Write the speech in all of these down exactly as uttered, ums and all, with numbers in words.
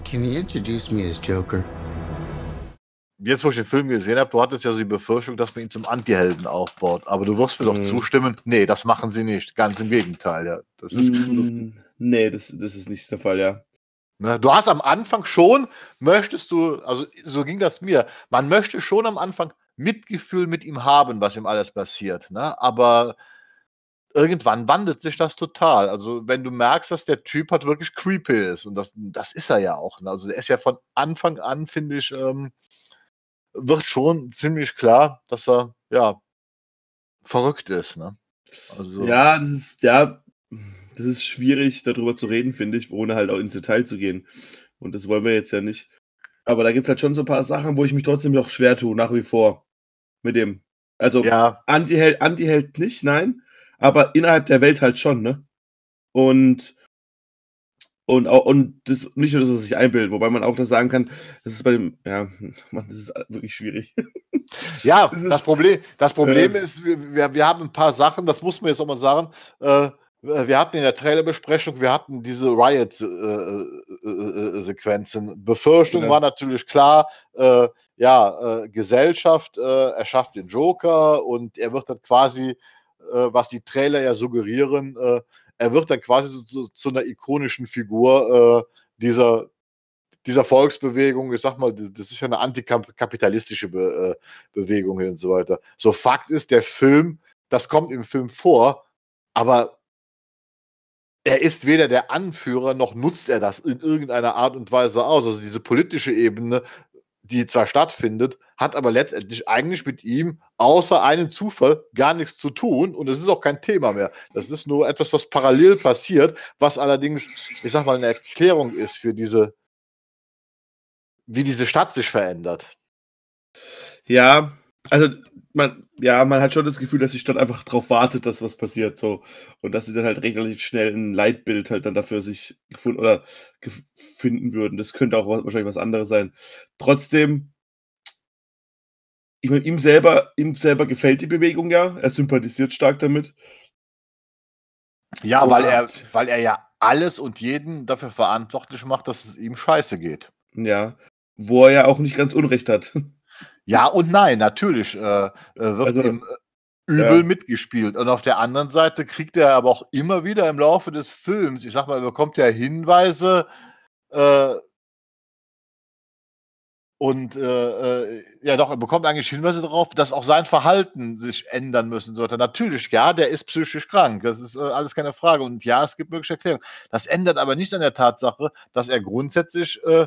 Can you introduce me as Joker? Jetzt, wo ich den Film gesehen habe, du hattest ja so die Befürchtung, dass man ihn zum Anti-Helden aufbaut. Aber du wirst mir doch Mhm. zustimmen, nee, das machen sie nicht. Ganz im Gegenteil, ja. Das ist, Mm, nee, das, das ist nicht der Fall, ja. ne, du hast am Anfang schon, möchtest du, also so ging das mir, man möchte schon am Anfang Mitgefühl mit ihm haben, was ihm alles passiert. Ne? Aber irgendwann wandelt sich das total. Also wenn du merkst, dass der Typ halt wirklich creepy ist, und das, das ist er ja auch. Ne? Also der ist ja von Anfang an, finde ich, ähm, wird schon ziemlich klar, dass er, ja, verrückt ist. Ne? Also, Ja, das ist, ja, das ist schwierig, darüber zu reden, finde ich, ohne halt auch ins Detail zu gehen. Und das wollen wir jetzt ja nicht. Aber da gibt es halt schon so ein paar Sachen, wo ich mich trotzdem noch schwer tue, nach wie vor. Mit dem. Also, ja, Anti-Held, Anti-Held nicht, nein. Aber innerhalb der Welt halt schon, ne? Und, und auch, und das nicht nur, dass es sich einbildet, wobei man auch das sagen kann, das ist bei dem, ja, Mann, das ist wirklich schwierig. ja, Das ist- das Problem, das Problem äh, ist, wir, wir, wir haben ein paar Sachen, das muss man jetzt auch mal sagen, äh, wir hatten in der Trailerbesprechung, wir hatten diese Riot-Sequenzen. Befürchtung Ja. war natürlich klar, äh, ja, äh, Gesellschaft äh, erschafft den Joker und er wird dann quasi, äh, was die Trailer ja suggerieren, äh, er wird dann quasi so, so, zu einer ikonischen Figur äh, dieser, dieser Volksbewegung. Ich sag mal, das ist ja eine antikapitalistische Be äh, Bewegung und so weiter. So, Fakt ist, der Film, das kommt im Film vor, aber er ist weder der Anführer, noch nutzt er das in irgendeiner Art und Weise aus. Also diese politische Ebene, die zwar stattfindet, hat aber letztendlich eigentlich mit ihm außer einem Zufall gar nichts zu tun, und es ist auch kein Thema mehr. Das ist nur etwas, was parallel passiert, was allerdings, ich sag mal, eine Erklärung ist für diese, wie diese Stadt sich verändert. Ja, also man, ja, man hat schon das Gefühl, dass die Stadt einfach darauf wartet, dass was passiert, so. Und dass sie dann halt relativ schnell ein Leitbild halt dann dafür sich gefunden oder gef finden würden. Das könnte auch wa- wahrscheinlich was anderes sein. Trotzdem, ich meine, ihm selber, ihm selber gefällt die Bewegung ja. Er sympathisiert stark damit. Ja, weil er, Und- weil er ja alles und jeden dafür verantwortlich macht, dass es ihm scheiße geht. Ja, wo er ja auch nicht ganz Unrecht hat. Ja und nein, natürlich äh, äh, wird Also, ihm äh, übel ja. mitgespielt. Und auf der anderen Seite kriegt er aber auch immer wieder im Laufe des Films, ich sag mal, er bekommt ja Hinweise äh, und äh, äh, ja doch, er bekommt eigentlich Hinweise darauf, dass auch sein Verhalten sich ändern müssen sollte. Natürlich, ja, der ist psychisch krank, das ist äh, alles keine Frage. Und ja, es gibt mögliche Erklärungen. Das ändert aber nicht an der Tatsache, dass er grundsätzlich äh,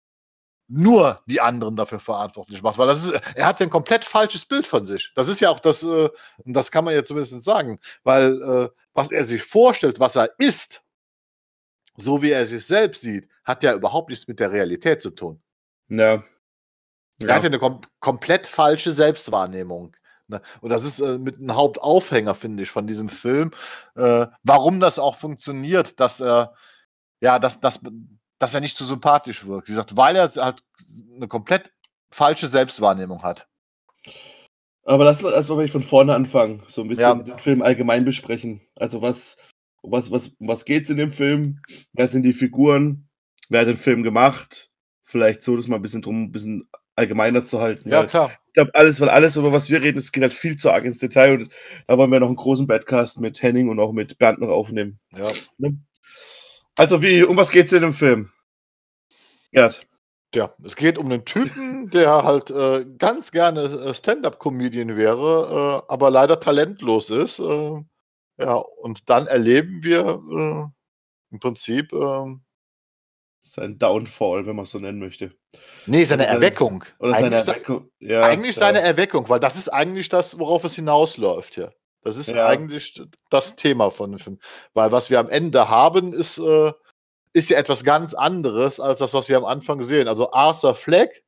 nur die anderen dafür verantwortlich macht, weil das ist, er hat ja ein komplett falsches Bild von sich. Das ist ja auch das, äh, und das kann man ja zumindest sagen, weil äh, was er sich vorstellt, was er ist, so wie er sich selbst sieht, hat ja überhaupt nichts mit der Realität zu tun. Ja. Er hat ja eine kom komplett falsche Selbstwahrnehmung. Ne? Und das ist äh, mit einem Hauptaufhänger, finde ich, von diesem Film, äh, warum das auch funktioniert, dass er, ja, dass, dass, dass er nicht so sympathisch wirkt. Wie gesagt, weil er halt eine komplett falsche Selbstwahrnehmung hat. Aber lass uns erstmal vielleicht von vorne anfangen. So ein bisschen Ja. den Film allgemein besprechen. Also was, um was, was, um was geht's in dem Film? Wer sind die Figuren? Wer hat den Film gemacht? Vielleicht so das mal ein bisschen drum, ein bisschen allgemeiner zu halten. Ja, weil klar. Ich glaube, alles, weil alles, über was wir reden, es geht halt viel zu arg ins Detail. Und da wollen wir noch einen großen Badcast mit Henning und auch mit Bernd noch aufnehmen. Ja. Ne? Also, wie, um was geht's in dem Film? Gerd. Tja, es geht um einen Typen, der halt äh, ganz gerne äh, Stand-up-Comedian wäre, äh, aber leider talentlos ist. Äh, ja, und dann erleben wir äh, im Prinzip, äh, Sein Downfall, wenn man es so nennen möchte. nee, seine Oder seine- Erweckung. Oder seine eigentlich se- Erweckung. Ja, eigentlich ja. seine Erweckung, weil das ist eigentlich das, worauf es hinausläuft hier. Das ist Ja. eigentlich das Thema von dem Film. Weil was wir am Ende haben, ist, äh, ist ja etwas ganz anderes als das, was wir am Anfang sehen. Also Arthur Fleck,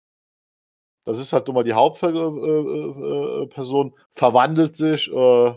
das ist halt nun mal die Hauptperson, verwandelt sich äh,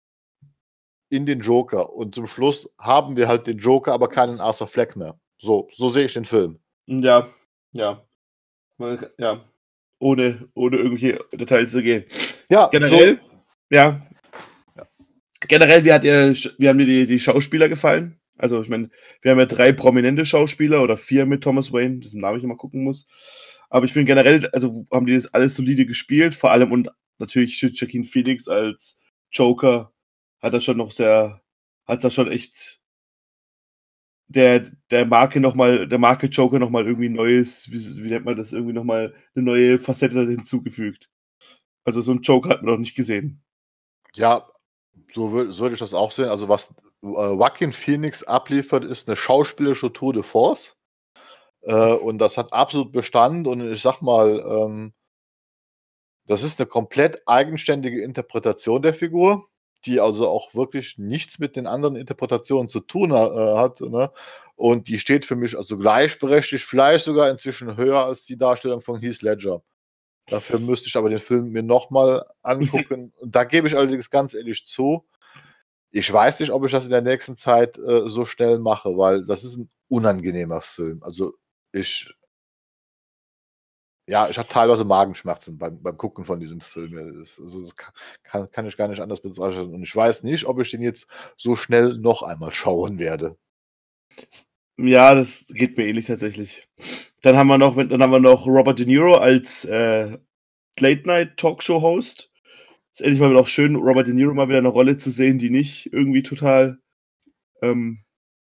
in den Joker. Und zum Schluss haben wir halt den Joker, aber keinen Arthur Fleck mehr. So, so sehe ich den Film. Ja, ja. Man- Ja. Ohne, ohne irgendwelche Details zu gehen. Ja, Generell, so, ja. Generell, wie hat ihr, wie haben dir die, die Schauspieler gefallen? Also, ich meine, wir haben ja drei prominente Schauspieler oder vier mit Thomas Wayne, dessen Namen ich immer gucken muss. Aber ich finde generell, also haben die das alles solide gespielt, vor allem und natürlich Joaquin Phoenix als Joker hat das schon noch sehr, hat das schon echt der, der Marke nochmal, der Marke Joker nochmal irgendwie ein neues, wie, wie nennt man das, irgendwie nochmal eine neue Facette hinzugefügt. Also so einen Joker hat man noch nicht gesehen. Ja, so würde so würd ich das auch sehen. Also was äh, Joaquin Phoenix abliefert, ist eine schauspielerische Tour de Force. Äh, und das hat absolut Bestand. Und ich sag mal, ähm, das ist eine komplett eigenständige Interpretation der Figur, die also auch wirklich nichts mit den anderen Interpretationen zu tun ha äh, hat. Ne? Und die steht für mich also gleichberechtigt, vielleicht sogar inzwischen höher als die Darstellung von Heath Ledger. Dafür müsste ich aber den Film mir nochmal angucken. Und da gebe ich allerdings ganz ehrlich zu, ich weiß nicht, ob ich das in der nächsten Zeit äh, so schnell mache, weil das ist ein unangenehmer Film. Also ich, ja, ich habe teilweise Magenschmerzen beim, beim Gucken von diesem Film. Das, also das kann, kann ich gar nicht anders bezeichnen. Und ich weiß nicht, ob ich den jetzt so schnell noch einmal schauen werde. Ja, das geht mir ähnlich tatsächlich. Dann haben wir noch, dann haben wir noch Robert De Niro als äh, Late-Night-Talkshow-Host. Ist endlich mal wieder auch schön, Robert De Niro mal wieder eine Rolle zu sehen, die nicht irgendwie total, ähm,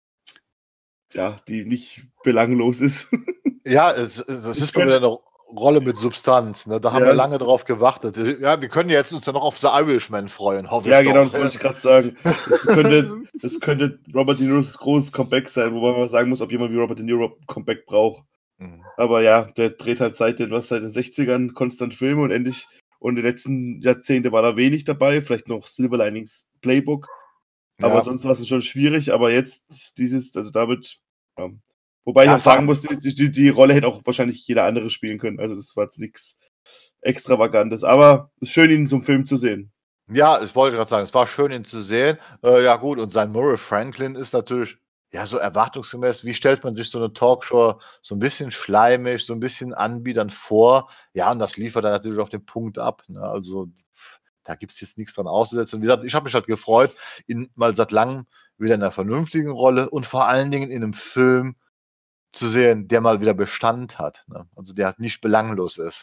ja, die nicht belanglos ist. Ja, es, das ist mal wieder eine Rolle mit Substanz. Ne? Da haben Ja. wir lange drauf gewartet. Ja, wir können jetzt uns ja noch auf The Irishman freuen, hoffe Ja, ich genau, doch. das wollte ich gerade sagen. Das könnte, das könnte Robert De Niros großes Comeback sein, wobei man sagen muss, ob jemand wie Robert De Niro ein Comeback braucht. Mhm. Aber ja, der dreht halt seit den, was, seit den sechzigern konstant Filme und endlich, und in den letzten Jahrzehnten war da wenig dabei, vielleicht noch Silver Linings Playbook. Aber Ja. sonst war es schon schwierig, aber jetzt dieses, also damit, ja. Wobei Ja, ich auch sagen muss, die, die, die Rolle hätte auch wahrscheinlich jeder andere spielen können. Also das war jetzt nichts Extravagantes. Aber es ist schön, ihn zum Film zu sehen. Ja, ich wollte gerade sagen, es war schön, ihn zu sehen. Äh, ja, gut, und sein Murray Franklin ist natürlich, ja, so erwartungsgemäß. Wie stellt man sich so eine Talkshow so ein bisschen schleimig, so ein bisschen anbietern vor? Ja, und das liefert er natürlich auf den Punkt ab. Ne? Also, da gibt es jetzt nichts dran auszusetzen. Und wie gesagt, ich habe mich halt gefreut, ihn mal seit langem wieder in einer vernünftigen Rolle und vor allen Dingen in einem Film zu sehen, der mal wieder Bestand hat. Ne? Also, der halt nicht belanglos ist.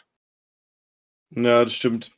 Ja, das stimmt.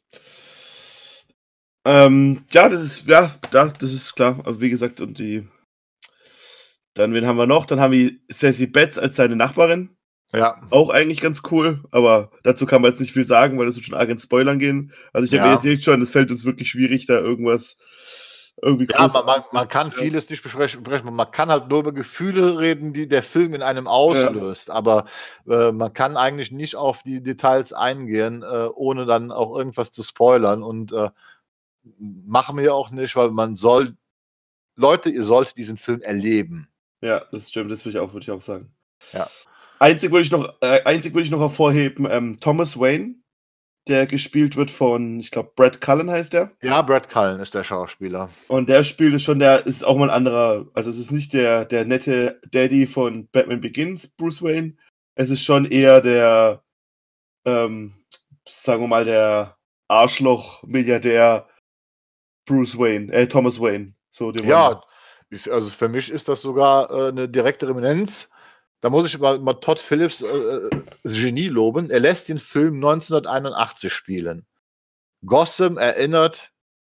Ähm, ja, das ist, ja, ja, das ist klar. Also wie gesagt, und die. Dann, wen haben wir noch? Dann haben wir Sassy Betts als seine Nachbarin. Ja. Auch eigentlich ganz cool, aber dazu kann man jetzt nicht viel sagen, weil das wird schon arg ins Spoilern gehen. Also ich habe Ja. jetzt seht schon, es fällt uns wirklich schwierig, da irgendwas irgendwie Ja, groß. man, man, man kann vieles nicht besprechen. Man kann halt nur über Gefühle reden, die der Film in einem auslöst. Ja. Aber äh, man kann eigentlich nicht auf die Details eingehen, äh, ohne dann auch irgendwas zu spoilern. Und äh, machen wir auch nicht, weil man soll, Leute, ihr solltet diesen Film erleben. Ja, das stimmt, das würde ich auch, würde ich auch sagen. Ja. Einzig würde ich noch, äh, einzig würde ich noch hervorheben, ähm, Thomas Wayne, der gespielt wird von, ich glaube, Brad Cullen heißt der. Ja, Brad Cullen ist der Schauspieler. Und der spielt es schon, der ist auch mal ein anderer, also es ist nicht der, der nette Daddy von Batman Begins, Bruce Wayne. Es ist schon eher der, ähm, sagen wir mal, der Arschloch-Milliardär Bruce Wayne, äh, Thomas Wayne. So, den ja, also für mich ist das sogar äh, eine direkte Eminenz. Da muss ich mal, mal Todd Phillips äh, Genie loben. Er lässt den Film neunzehnhunderteinundachtzig spielen. Gotham erinnert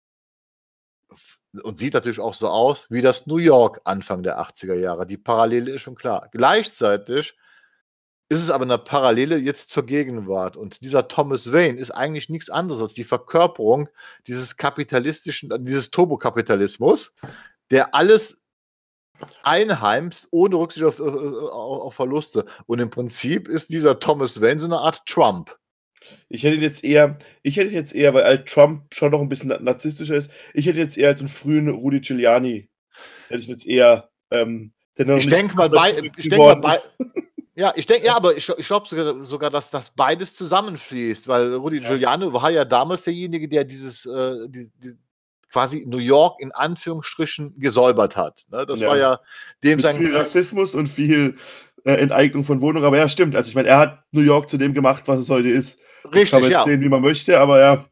und sieht natürlich auch so aus wie das New York Anfang der achtziger Jahre. Die Parallele ist schon klar. Gleichzeitig ist es aber eine Parallele jetzt zur Gegenwart. Und dieser Thomas Wayne ist eigentlich nichts anderes als die Verkörperung dieses kapitalistischen, dieses Turbokapitalismus, der alles einheimst, ohne Rücksicht auf, auf, auf Verluste. Und im Prinzip ist dieser Thomas Wayne so eine Art Trump. Ich hätte ihn jetzt eher, ich hätte ihn jetzt eher, weil halt Trump schon noch ein bisschen narzisstischer ist, ich hätte jetzt eher als einen frühen Rudy Giuliani, hätte ich jetzt eher, ähm, ich denke mal bei, ich denke mal bei, ja, ich denke, ja, aber ich, ich glaube sogar, sogar, dass das beides zusammenfließt, weil Rudy ja. Giuliani war ja damals derjenige, der dieses, äh, die, die, quasi New York in Anführungsstrichen gesäubert hat. Ne? Das ja. war ja dem Mit sein viel Rassismus und viel äh, Enteignung von Wohnungen, aber ja, stimmt. Also ich meine, er hat New York zu dem gemacht, was es heute ist. Das Richtig, kann man jetzt ja. sehen, wie man möchte, aber ja.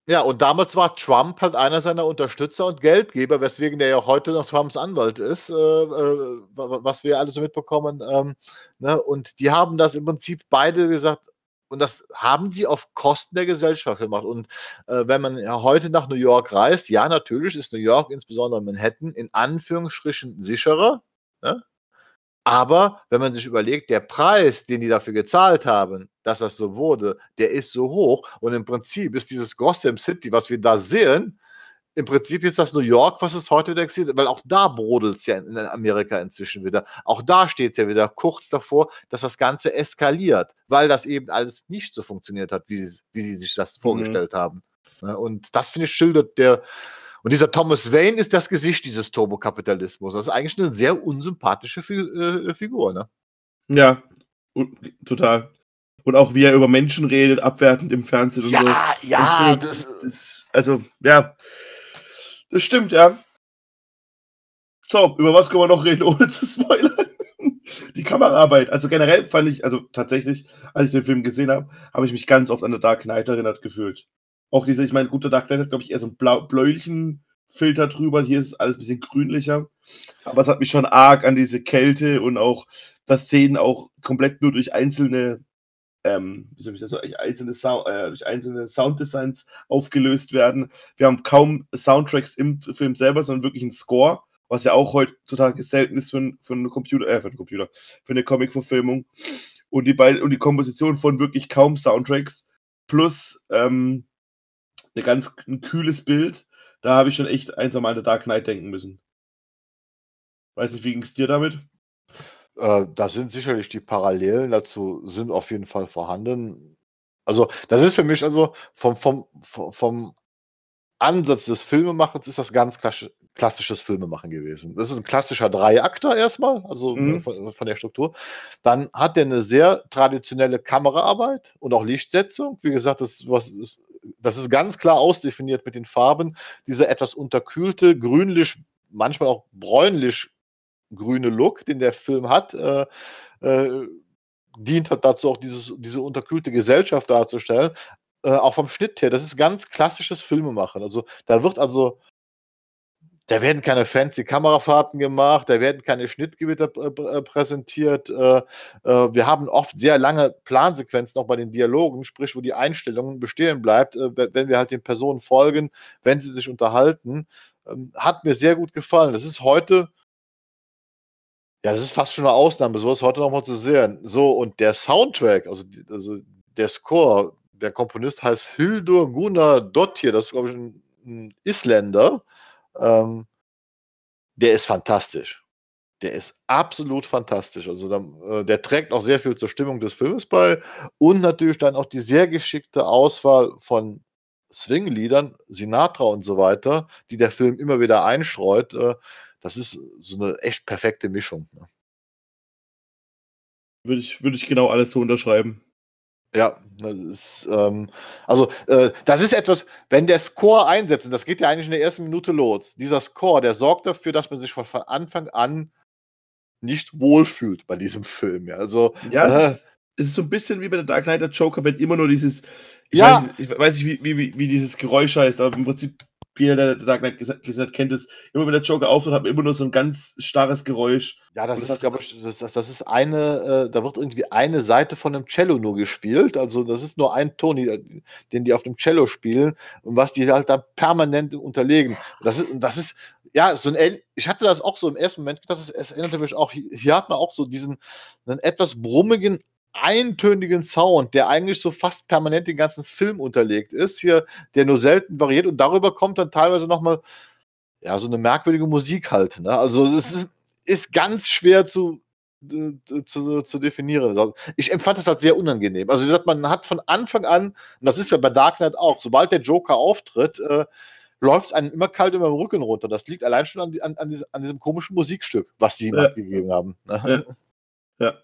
Ja, und damals war Trump halt einer seiner Unterstützer und Geldgeber, weswegen der ja auch heute noch Trumps Anwalt ist, äh, äh, was wir alle so mitbekommen. Ähm, ne? Und die haben das im Prinzip beide gesagt, und das haben sie auf Kosten der Gesellschaft gemacht. Und äh, wenn man ja heute nach New York reist, ja, natürlich ist New York, insbesondere Manhattan, in Anführungsstrichen sicherer. Ne? Aber wenn man sich überlegt, der Preis, den die dafür gezahlt haben, dass das so wurde, der ist so hoch. Und im Prinzip ist dieses Gotham City, was wir da sehen, im Prinzip ist das New York, was es heute existiert, weil auch da brodelt es ja in Amerika inzwischen wieder. Auch da steht es ja wieder kurz davor, dass das Ganze eskaliert, weil das eben alles nicht so funktioniert hat, wie, wie sie sich das vorgestellt Mhm. haben. Und das, finde ich, schildert der. Und dieser Thomas Wayne ist das Gesicht dieses Turbokapitalismus. Das ist eigentlich eine sehr unsympathische Fi äh, Figur, ne? Ja, und, total. Und auch wie er über Menschen redet, abwertend im Fernsehen Ja, und so. ja, Und das, das, das, also, ja, das stimmt, ja. So, über was können wir noch reden, ohne zu spoilern? Die Kameraarbeit. Also generell fand ich, also tatsächlich, als ich den Film gesehen habe, habe ich mich ganz oft an The Dark Knight erinnert gefühlt. Auch diese, ich meine, gut, The Dark Knight hat, glaube ich, eher so ein blau, bläulichen Filter drüber. Hier ist es alles ein bisschen grünlicher. Aber es hat mich schon arg an diese Kälte und auch, dass Szenen auch komplett nur durch einzelne, ähm, wie soll ich das sagen, einzelne, Sound, äh, durch einzelne Sounddesigns aufgelöst werden. Wir haben kaum Soundtracks im Film selber, sondern wirklich einen Score, was ja auch heutzutage selten ist für, ein, für einen Computer, äh, für einen Computer, für eine Comic-Verfilmung. Und die beiden, und die Komposition von wirklich kaum Soundtracks plus ähm, eine ganz, ein kühles Bild, da habe ich schon echt einsam an The Dark Knight denken müssen. Weiß nicht, wie ging es dir damit? Äh, da sind sicherlich die Parallelen dazu sind auf jeden Fall vorhanden. Also, das ist für mich also vom vom vo vom Ansatz des Filmemachens ist das ganz klasch klassisches Filmemachen gewesen. Das ist ein klassischer Dreiakter erstmal, also, ne, Mhm. von von der Struktur. Dann hat der eine sehr traditionelle Kameraarbeit und auch Lichtsetzung. Wie gesagt, das was ist das ist ganz klar ausdefiniert mit den Farben. Dieser etwas unterkühlte, grünlich, manchmal auch bräunlich grüne Look, den der Film hat, äh, äh, dient halt dazu, auch dieses, diese unterkühlte Gesellschaft darzustellen. Äh, auch vom Schnitt her, das ist ganz klassisches Filmemachen. Also da wird also, da werden keine fancy Kamerafahrten gemacht, da werden keine Schnittgewitter äh, präsentiert. Äh, äh, wir haben oft sehr lange Plansequenzen auch bei den Dialogen, sprich, wo die Einstellung bestehen bleibt, äh, wenn wir halt den Personen folgen, wenn sie sich unterhalten. Ähm, hat mir sehr gut gefallen. Das ist heute Ja, das ist fast schon 'ne Ausnahme, so was heute noch mal zu sehen. So, und der Soundtrack, also d also der Score, der Komponist heißt Hildur Guðnadóttir, das ist, glaube ich, 'n 'n Isländer. Ähm, der ist fantastisch. Der ist absolut fantastisch. Also, da äh, der trägt auch sehr viel zur Stimmung des Films bei und natürlich dann auch die sehr geschickte Auswahl von Swing-Liedern, Sinatra und so weiter, die der Film immer wieder einstreut. Äh, das ist so 'ne echt perfekte Mischung, ne? Würde ich, würde ich genau alles so unterschreiben. Ja, das ist, ähm, also, äh, das ist etwas, wenn der Score einsetzt, und das geht ja eigentlich in der ersten Minute los. Dieser Score, der sorgt dafür, dass man sich von von Anfang an nicht wohlfühlt bei diesem Film, ja. Also, Ja, es äh, ist, es ist so ein bisschen wie bei The Dark Knight, der Joker, wenn immer nur dieses, ich weiß ja, nicht, ich weiß nicht, wie, wie, wie wie dieses Geräusch heißt, aber im Prinzip, jeder, der The Dark Knight gesagt, gesagt kennt es, immer wenn der Joker auftritt, hat man immer nur so ein ganz starres Geräusch. ja, Und das das ist, hast du glaube dann, ich, das das das ist eine, äh da wird irgendwie eine Seite von 'nem Cello nur gespielt. Also, das ist nur ein Ton, die äh, den die auf dem Cello spielen und was die halt dann permanent unterlegen. Das ist und das ist ja, so 'n ähn ich hatte das auch so im ersten Moment gedacht, es es erinnerte mich auch, hi hier hat man auch so diesen 'nen etwas brummigen, eintönigen Sound, der eigentlich so fast permanent den ganzen Film unterlegt ist, hier, der nur selten variiert, und darüber kommt dann teilweise noch mal, ja, so 'ne merkwürdige Musik halt, ne? Also, es ist ist ganz schwer zu d d zu zu definieren. Also, ich empfand das halt sehr unangenehm. Also, wie gesagt, man hat von Anfang an, und das ist ja bei Dark Knight auch, sobald der Joker auftritt, äh, läuft's einem immer kalt über den Rücken runter. Das liegt allein schon an die an an diese an diesem komischen Musikstück, was sie ihm ja, abgegeben haben, ja, ne? ja.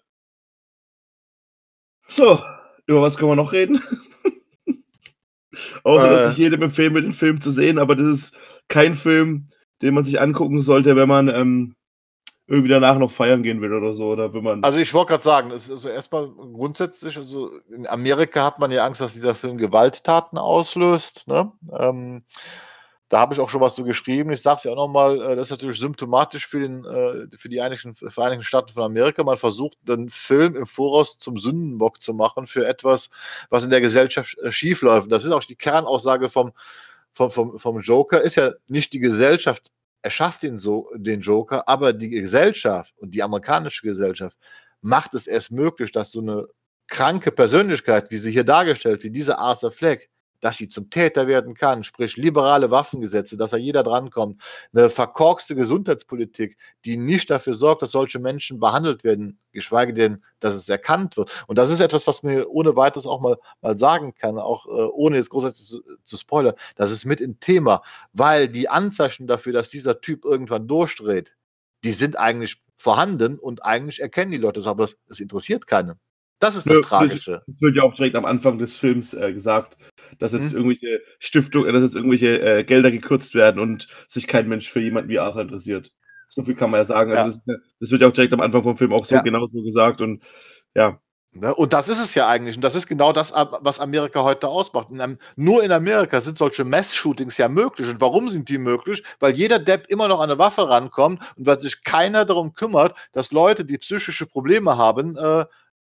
So, über was können wir noch reden? Außer, dass Äh, ich jedem empfehlen will, den Film zu sehen, aber das ist kein Film, den man sich angucken sollte, wenn man, ähm, irgendwie danach noch feiern gehen will oder so. Oder wenn man. Also ich wollte gerade sagen, es ist also erstmal grundsätzlich, also in Amerika hat man ja Angst, dass dieser Film Gewalttaten auslöst. Ne? Ähm, da habe ich auch schon was so geschrieben. Ich sage es ja auch nochmal, äh, das ist natürlich symptomatisch für, den, äh, für die Einigten, Vereinigten Staaten von Amerika. Man versucht, den Film im Voraus zum Sündenbock zu machen für etwas, was in der Gesellschaft äh, schiefläuft. Das ist auch die Kernaussage vom, vom, vom, vom Joker, ist ja nicht die Gesellschaft erschafft den, so, den Joker, aber die Gesellschaft und die amerikanische Gesellschaft macht es erst möglich, dass so eine kranke Persönlichkeit, wie sie hier dargestellt, wie diese Arthur Fleck, dass sie zum Täter werden kann, sprich liberale Waffengesetze, dass da jeder drankommt, eine verkorkste Gesundheitspolitik, die nicht dafür sorgt, dass solche Menschen behandelt werden, geschweige denn, dass es erkannt wird. Und das ist etwas, was mir ohne weiteres auch mal, mal sagen kann, auch äh, ohne jetzt großartig zu, zu spoilern, das ist mit im Thema, weil die Anzeichen dafür, dass dieser Typ irgendwann durchdreht, die sind eigentlich vorhanden und eigentlich erkennen die Leute das, aber es interessiert keinen. Das ist das Nö, Tragische. Das wird ja auch direkt am Anfang des Films äh, gesagt, dass jetzt Hm? irgendwelche Stiftungen, dass jetzt irgendwelche äh, Gelder gekürzt werden und sich kein Mensch für jemanden wie Arthur interessiert. So viel kann man ja sagen. Also Ja. das, das wird ja auch direkt am Anfang vom Film auch so Ja. genauso gesagt und ja. Ne? Und das ist es ja eigentlich. Und das ist genau das, was Amerika heute ausmacht. In, nur in Amerika sind solche Mass-Shootings ja möglich. Und warum sind die möglich? Weil jeder Depp immer noch an eine Waffe rankommt und weil sich keiner darum kümmert, dass Leute, die psychische Probleme haben, äh,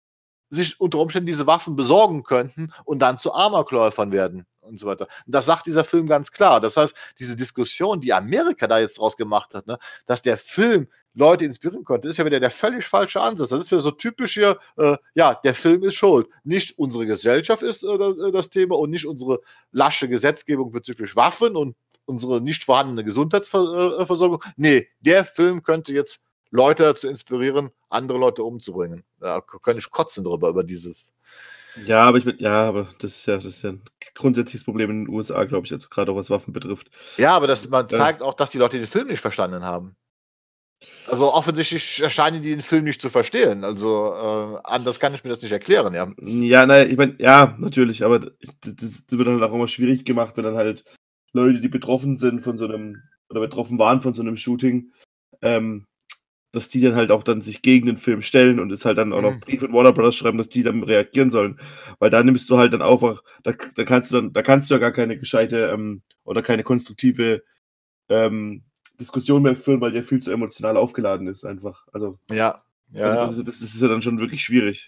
sich unter Umständen diese Waffen besorgen könnten und dann zu Amokläufern werden und so weiter. Und das sagt dieser Film ganz klar. Das heißt, diese Diskussion, die Amerika da jetzt draus gemacht hat, ne, dass der Film Leute inspirieren konnte, ist ja wieder der völlig falsche Ansatz. Das ist wieder so typisch hier, äh, ja, der Film ist schuld. Nicht unsere Gesellschaft ist äh, das Thema und nicht unsere lasche Gesetzgebung bezüglich Waffen und unsere nicht vorhandene Gesundheitsversorgung. Nee, der Film könnte jetzt Leute dazu inspirieren, andere Leute umzubringen. Da könnte ich kotzen drüber, über dieses. Ja, aber ich bin, ja, aber das ist ja, das ist ja ein grundsätzliches Problem in den U S A, glaube ich, also gerade auch was Waffen betrifft. Ja, aber das, man Äh, zeigt auch, dass die Leute den Film nicht verstanden haben. Also offensichtlich scheinen die den Film nicht zu verstehen. Also äh, anders kann ich mir das nicht erklären, ja. Ja, naja, ich meine, ja, natürlich, aber das, das wird dann halt auch immer schwierig gemacht, wenn dann halt Leute, die betroffen sind von so einem, oder betroffen waren von so einem Shooting, ähm, dass die dann halt auch dann sich gegen den Film stellen und es halt dann auch noch Briefe in Warner Brothers schreiben, dass die dann reagieren sollen. Weil da nimmst du halt dann auch, da, da kannst du dann, da kannst du ja gar keine gescheite ähm, oder keine konstruktive ähm, Diskussion mehr führen, weil der viel zu emotional aufgeladen ist einfach. Also, Ja, ja, also ja. das, ist, das, das ist ja dann schon wirklich schwierig.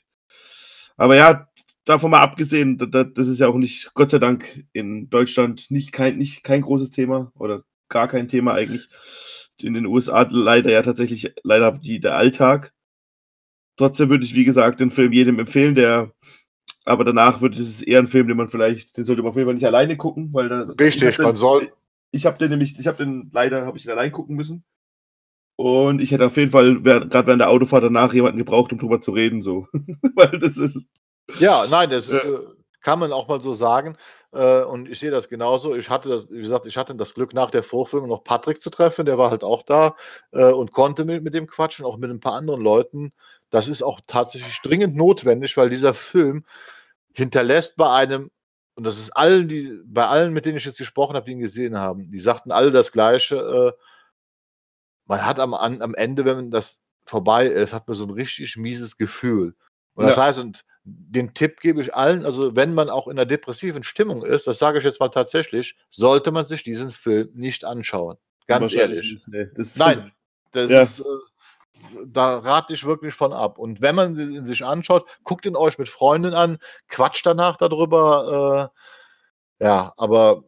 Aber ja, davon mal abgesehen, da- da- das ist ja auch nicht, Gott sei Dank, in Deutschland nicht kein, nicht kein großes Thema oder gar kein Thema eigentlich. In den U S A leider ja tatsächlich leider die, der Alltag. Trotzdem würde ich, wie gesagt, den Film jedem empfehlen, der, aber danach würde es eher ein Film, den man vielleicht, den sollte man auf jeden Fall nicht alleine gucken, weil da, Richtig, ich hab man den, soll. ich habe den nämlich, ich habe den leider, habe ich den allein gucken müssen. Und ich hätte auf jeden Fall, gerade während der Autofahrt danach, jemanden gebraucht, um drüber zu reden, so. Weil das ist. Ja, nein, das ist, Ja. äh, kann man auch mal so sagen. Äh, und ich sehe das genauso. Ich hatte das, wie gesagt, ich hatte das Glück, nach der Vorführung noch Patrick zu treffen. Der war halt auch da äh, und konnte mit, mit dem quatschen, auch mit ein paar anderen Leuten. Das ist auch tatsächlich dringend notwendig, weil dieser Film hinterlässt bei einem, und das ist allen, die, bei allen, mit denen ich jetzt gesprochen habe, die ihn gesehen haben, die sagten alle das Gleiche. Äh, man hat am, an, am Ende, wenn das vorbei ist, hat man so ein richtig mieses Gefühl. Und das Ja. heißt, und den Tipp gebe ich allen, also wenn man auch in einer depressiven Stimmung ist, das sage ich jetzt mal tatsächlich, sollte man sich diesen Film nicht anschauen. Ganz Wahrscheinlich ehrlich. nicht, nee. Das, Nein, das Ja. ist, äh, da rate ich wirklich von ab. Und wenn man ihn sich anschaut, guckt ihn euch mit Freunden an, quatscht danach darüber. Äh, ja, aber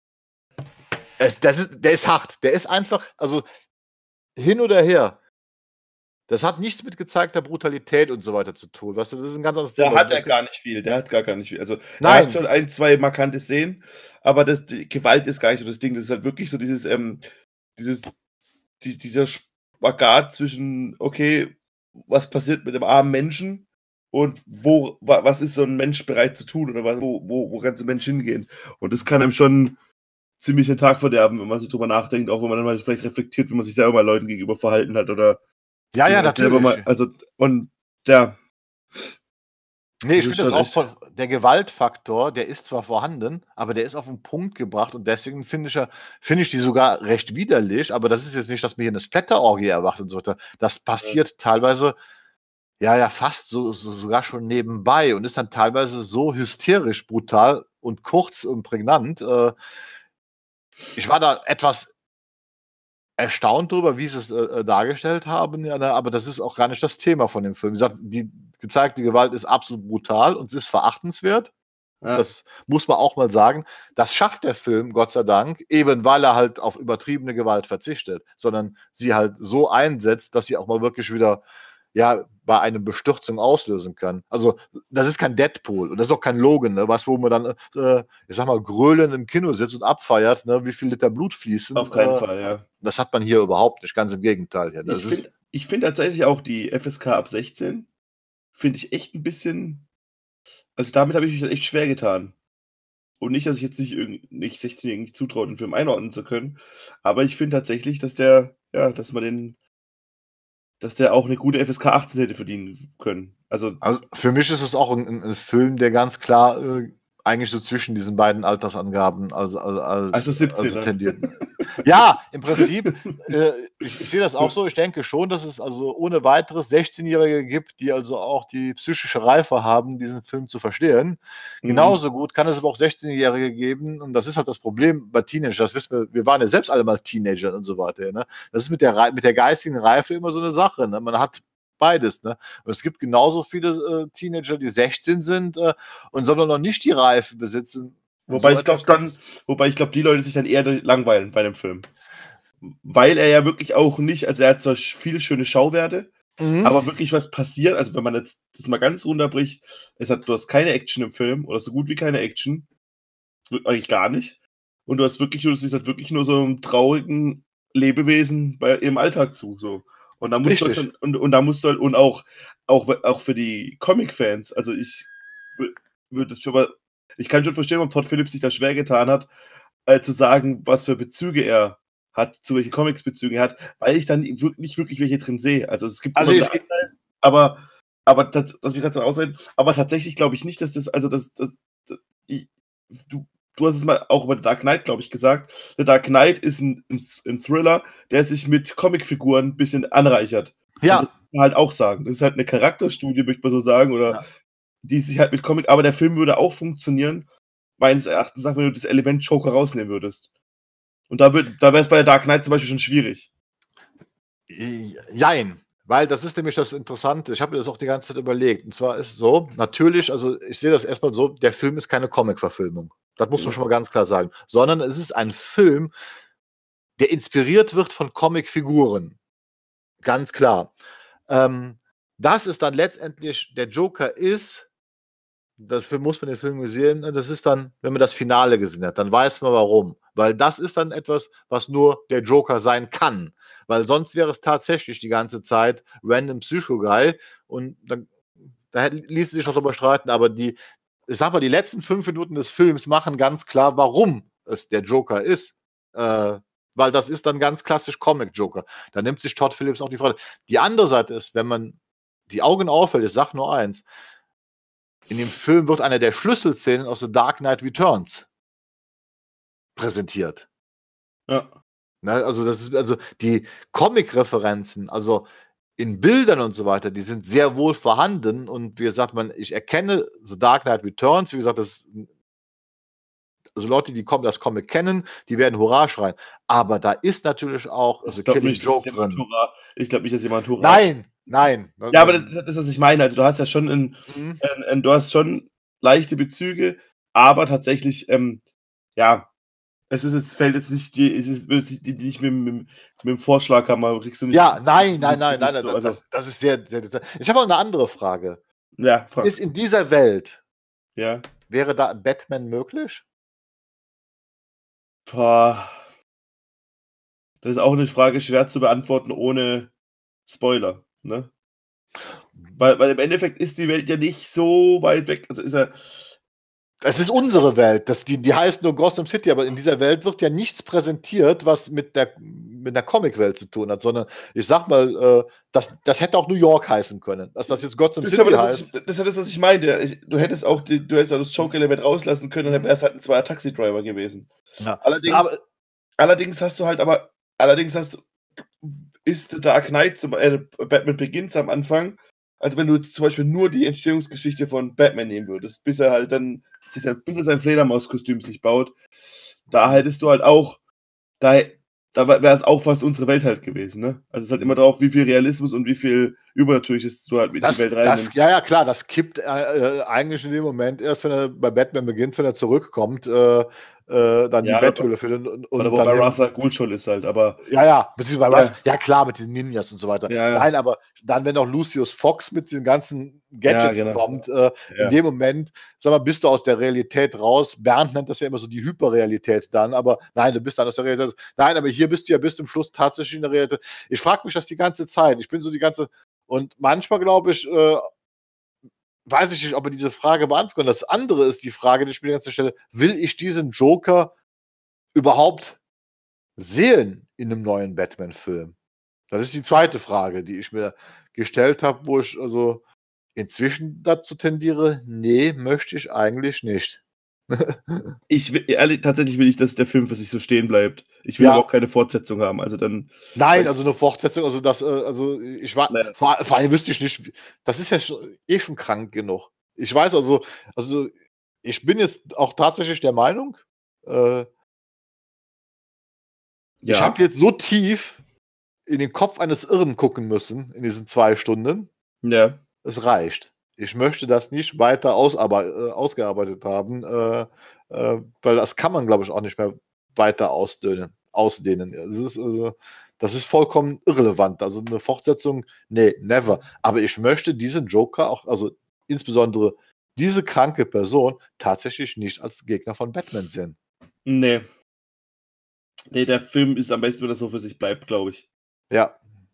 es, das ist, der ist hart. Der ist einfach, also hin oder her. Das hat nichts mit gezeigter Brutalität und so weiter zu tun. Weißt du, das ist ein ganz anderes Da Thema. hat er gar nicht viel. Der hat gar, gar nicht viel. Also, er Nein. hat schon ein, zwei markante Szenen, aber das, die Gewalt ist gar nicht so das Ding. Das ist halt wirklich so dieses, ähm, dieses, die, dieser Spagat zwischen, okay, was passiert mit dem armen Menschen und wo, wa, was ist so ein Mensch bereit zu tun oder was, wo, wo, wo kann so ein Mensch hingehen? Und das kann einem schon ziemlich den Tag verderben, wenn man sich drüber nachdenkt, auch wenn man dann mal vielleicht reflektiert, wie man sich selber mal Leuten gegenüber verhalten hat oder Ja, ja, halt selber natürlich. mal, also, und ja. Nee, Das ich ist finde das schon auch echt. von der Gewaltfaktor, der ist zwar vorhanden, aber der ist auf 'n Punkt gebracht und deswegen finde ich ja finde ich die sogar recht widerlich, aber das ist jetzt nicht, dass mir hier 'ne Splatter-Orgie erwartet und so weiter. Das Ja. passiert teilweise, ja, ja, fast so so sogar schon nebenbei und ist dann teilweise so hysterisch brutal und kurz und prägnant. Äh ich war da etwas erstaunt drüber, wie sie's, äh, äh, dargestellt haben, ja, ne, aber das ist auch gar nicht das Thema von dem Film. Wie gesagt, die gezeigte Gewalt ist absolut brutal und sie ist verachtenswert. Ja. Das muss man auch mal sagen. Das schafft der Film, Gott sei Dank, eben weil er halt auf übertriebene Gewalt verzichtet, sondern sie halt so einsetzt, dass sie auch mal wirklich wieder, ja, bei einem Bestürzung auslösen kann. Also, das ist kein Deadpool und das ist auch kein Logan, ne, was wo man dann, äh, ich sage mal, gröhlend im Kino sitzt und abfeiert, ne, wie viel Liter Blut fließen. Auf keinen Äh, Fall, ja. das hat man hier überhaupt nicht, ganz im Gegenteil hier. Das Ich ist finde ich finde tatsächlich auch die F S K ab sechzehn finde ich echt 'n bisschen also, damit habe ich mich halt echt schwer getan. Und nicht, dass ich jetzt nicht irgend nicht Sechzehnjährigen nicht zutraue, den Film einordnen zu können, aber ich finde tatsächlich, dass der ja, dass man den dass der auch 'ne gute F S K achtzehn hätte verdienen können. Also Also, für mich ist es auch 'n 'n 'n Film, der ganz klar, äh, eigentlich so zwischen diesen beiden Altersangaben also al al Also siebzehn also dann. tendiert. Ja, im Prinzip, äh, ich ich sehe das auch so. Ich denke schon, dass es also ohne Weiteres Sechzehnjährige gibt, die also auch die psychische Reife haben, diesen Film zu verstehen. Mhm. Genauso gut kann es aber auch Sechzehnjährige geben und das ist halt das Problem bei Teenagern. Das wissen wir wir waren ja selbst alle mal Teenager und so weiter, ne? Das ist mit der Rei mit der geistigen Reife immer so 'ne Sache, ne? Man hat beides, ne? Und es gibt genauso viele, äh, Teenager, die sechzehn sind, äh, und sondern noch nicht die Reife besitzen, um Wobei so ich glaube etwas dann wobei ich glaube, die Leute sich dann eher d langweilen bei dem Film. W weil er ja wirklich auch nicht also, er hat zwar sch viele schöne Schauwerte, Mhm. aber wirklich was passiert also, wenn man jetzt das mal ganz runterbricht, es hat du hast keine Action im Film oder so gut wie keine Action. W eigentlich gar nicht. Und du hast wirklich nur du siehst halt wirklich nur so 'n traurigen Lebewesen bei ihrem Alltag zu, so. Und da musst du halt Richtig. schon und und da musst du halt und auch auch w auch für die Comic-Fans, also, ich wü würde schon mal ich kann schon verstehen, warum Todd Phillips sich da schwer getan hat, äh, zu sagen, was für Bezüge er hat, zu welchen Comics Bezüge er hat, weil ich dann wirk nicht wirklich welche drin sehe. Also, es gibt Also, immer wieder ich i Anleihen, aber aber tats lass mich grad so ausreden, aber tatsächlich glaube ich nicht, dass das also, das das d i du du hast es mal auch über The Dark Knight, glaube ich, gesagt. The Dark Knight ist 'n 'n S 'n Thriller, der sich mit Comicfiguren bisschen anreichert. Und das Ja. muss man halt auch sagen. Das ist halt 'ne Charakterstudie, möchte man so sagen, oder Ja. die sich halt mit Comic aber der Film würde auch funktionieren, meines Erachtens nach, wenn du das Element Joker rausnehmen würdest. Und da würd da wäre es bei The Dark Knight zum Beispiel schon schwierig. J jein, weil das ist nämlich das Interessante. Ich habe mir das auch die ganze Zeit überlegt. Und zwar ist es so, natürlich also, ich sehe das erst mal so, der Film ist keine Comic-Verfilmung. Das muss man Ja. schon mal ganz klar sagen. Sondern es ist ein Film, der inspiriert wird von Comicfiguren. Ganz klar. Ähm, dass es dann letztendlich der Joker ist, dafür muss man den Film gesehen das ist dann, wenn man das Finale gesehen hat, dann weiß man warum. Weil das ist dann etwas, was nur der Joker sein kann. Weil sonst wäre es tatsächlich die ganze Zeit Random Psycho Guy und dann da hätten ließe sich noch drüber streiten, aber die ich sage mal, die letzten fünf Minuten des Films machen ganz klar, warum es der Joker ist. Äh, weil das ist dann ganz klassisch Comic-Joker. Da nimmt sich Todd Phillips auch die Freude. Die andere Seite ist, wenn man die Augen aufhält, ich sage nur eins in dem Film wird eine der Schlüsselszenen aus The Dark Knight Returns präsentiert. Ja. Ne, also, das ist also, die Comic-Referenzen, also, in Bildern und so weiter, die sind sehr wohl vorhanden und wie gesagt, man ich erkenne The Dark Knight Returns, wie gesagt, das also, Leute, die Com das Comic kennen, die werden Hurra schreien. Aber da ist natürlich auch Ich The glaube Killing nicht, dass Joke jemand drin. Hurra ich glaube nicht, dass jemand Hurra Nein, nein, ne, Ja, aber das dann das ist, was ich meine. Also, du hast ja schon 'n Mhm. 'n 'n du hast schon leichte Bezüge, aber tatsächlich, ähm, ja, es ist jetzt fällt jetzt nicht die es ist die die nicht mit dem mit dem Vorschlaghammer kriegst du nicht Ja, nein, kriegst du nicht nein, ins nein, nein, Gesicht nein, so, da also das das ist sehr, sehr deta ich habe auch 'ne andere Frage. Ja, frag. Ist in dieser Welt Ja. wäre da Batman möglich? Boah. Das ist auch 'ne Frage schwer zu beantworten ohne Spoiler, ne? Weil weil im Endeffekt ist die Welt ja nicht so weit weg. Also, ist ja Es ist unsere Welt. Das die die heißt nur Gotham City, aber in dieser Welt wird ja nichts präsentiert, was mit der mit einer Comicwelt zu tun hat, sondern ich sag mal, äh, das, das hätte auch New York heißen können. Dass das jetzt Gotham Das ist City aber das, heißt. was ich, das ist ja das, was ich meine. Ich, du hättest auch die, du hättest auch das Joke-Element rauslassen können und dann wäre es halt ein zweier Taxi-Driver gewesen. Ja. Allerdings, Aber, allerdings hast du halt aber, allerdings hast du, ist The Dark Knight, zum, äh, Batman Begins am Anfang, also wenn du jetzt zum Beispiel nur die Entstehungsgeschichte von Batman nehmen würdest, bis er halt dann, sich halt, bis er sein Fledermauskostüm sich baut, da hättest du halt auch, da, da wäre es auch fast unsere Welt halt gewesen, ne? Also es ist halt immer drauf, wie viel Realismus und wie viel Übernatürliches du halt mit das, in die Welt das, reinnimmst. ja, ja, klar, das kippt äh, eigentlich in dem Moment erst, wenn er bei Batman beginnt, wenn er zurückkommt, äh, äh, dann Ja, die Betthöhle für den. Und, und Oder wo dann bei den- Ra's al Ghul schon ist halt, aber Ja, ja, beziehungsweise Ja. was, ja klar, mit den Ninjas und so weiter. Ja, ja. Nein, aber dann, wenn auch Lucius Fox mit den ganzen Gadgets Ja, genau. kommt, äh, Ja. in dem Moment, sag mal, bist du aus der Realität raus. Bernd nennt das ja immer so die Hyperrealität dann, aber nein, du bist dann aus der Realität. Nein, aber hier bist du ja bis zum Schluss tatsächlich in der Realität. Ich frage mich das die ganze Zeit. Ich bin so die ganze, und manchmal glaube ich, äh, weiß ich nicht, ob er diese Frage beantworten kann. Das andere ist die Frage, die ich mir die ganze Stelle, will ich diesen Joker überhaupt sehen in einem neuen Batman-Film? Das ist die zweite Frage, die ich mir gestellt habe, wo ich also inzwischen dazu tendiere, nee, möchte ich eigentlich nicht. ich will, ehrlich, tatsächlich will ich, dass der Film für sich so stehen bleibt. Ich will Ja. aber auch keine Fortsetzung haben. Also dann, Nein, also eine Fortsetzung, also das, äh, also ich war, Naja. vor, vor allem wüsste ich nicht, wie- das ist ja schon, eh schon krank genug. Ich weiß also, also ich bin jetzt auch tatsächlich der Meinung, äh, ja. ich habe jetzt so tief in den Kopf eines Irren gucken müssen in diesen zwei Stunden. ja. Es reicht. Ich möchte das nicht weiter ausarbe- äh, ausgearbeitet haben, äh, äh, weil das kann man, glaube ich, auch nicht mehr weiter ausdehnen. ausdehnen. Das ist, also, das ist vollkommen irrelevant. Also eine Fortsetzung, nee, never. Aber ich möchte diesen Joker auch, also insbesondere diese kranke Person, tatsächlich nicht als Gegner von Batman sehen. Nee. Nee, der Film ist am besten, wenn er so für sich bleibt, glaube ich. Ja.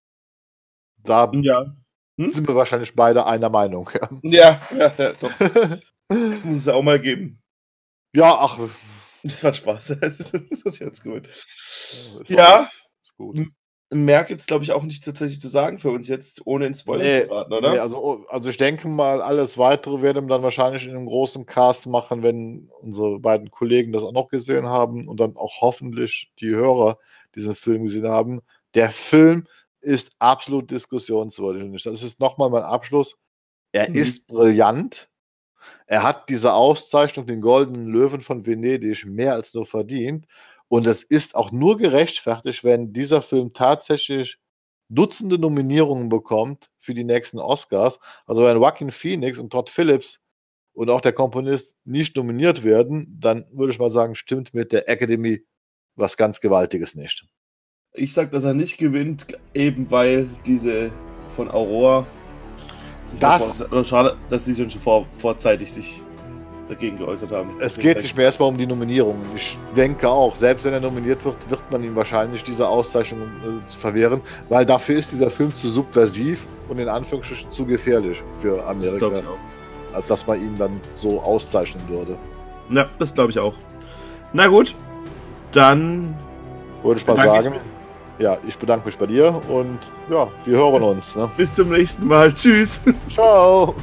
Da Ja. Hm? sind wir wahrscheinlich beide einer Meinung. Ja, ja, ja, doch. Das muss es ja auch mal geben. Ja, ach. Das war Spaß. Das ist jetzt gut. Ist Ja. alles- Ist gut. Mehr gibt es, glaube ich, auch nicht tatsächlich zu sagen für uns jetzt, ohne ins Spoiler Nee, zu raten, oder? Nee, also, also ich denke mal, alles Weitere werden wir dann wahrscheinlich in einem großen Cast machen, wenn unsere beiden Kollegen das auch noch gesehen haben und dann auch hoffentlich die Hörer diesen Film gesehen haben. Der Film ist absolut diskussionswürdig. Das ist nochmal mein Abschluss. Er Mhm. ist brillant. Er hat diese Auszeichnung, den Goldenen Löwen von Venedig, mehr als nur verdient. Und es ist auch nur gerechtfertigt, wenn dieser Film tatsächlich Dutzende Nominierungen bekommt für die nächsten Oscars. Also wenn Joaquin Phoenix und Todd Phillips und auch der Komponist nicht nominiert werden, dann würde ich mal sagen, stimmt mit der Academy was ganz Gewaltiges nicht. Ich sag, dass er nicht gewinnt, eben weil diese von Aurora sich Das- davor, oder schade, dass sie schon vor, vorzeitig sich dagegen geäußert haben. Es geht sich mehr erstmal um die Nominierungen. Ich denke auch, selbst wenn er nominiert wird, wird man ihm wahrscheinlich diese Auszeichnung äh, zu verwehren, weil dafür ist dieser Film zu subversiv und in Anführungsstrichen zu gefährlich für Das Amerika, glaube ich auch. als dass man ihn dann so auszeichnen würde. Ja, das glaube ich auch. Na gut, dann Würde ich mal Bedanke ich sagen. Ja, ich bedanke mich bei dir und ja, wir hören uns. Ne? bis zum nächsten Mal. Tschüss. Ciao!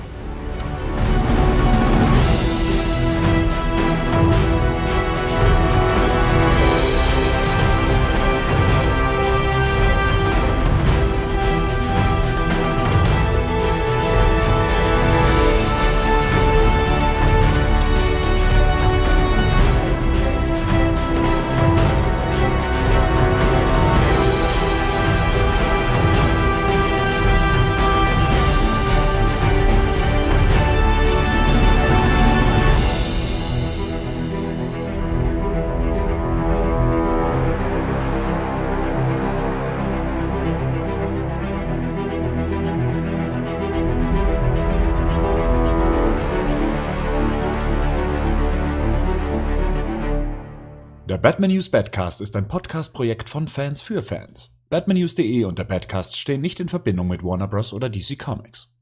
Der Batman News Badcast ist ein Podcast-Projekt von Fans für Fans. Batman News punkt de und der Badcast stehen nicht in Verbindung mit Warner Bros. Oder D C Comics.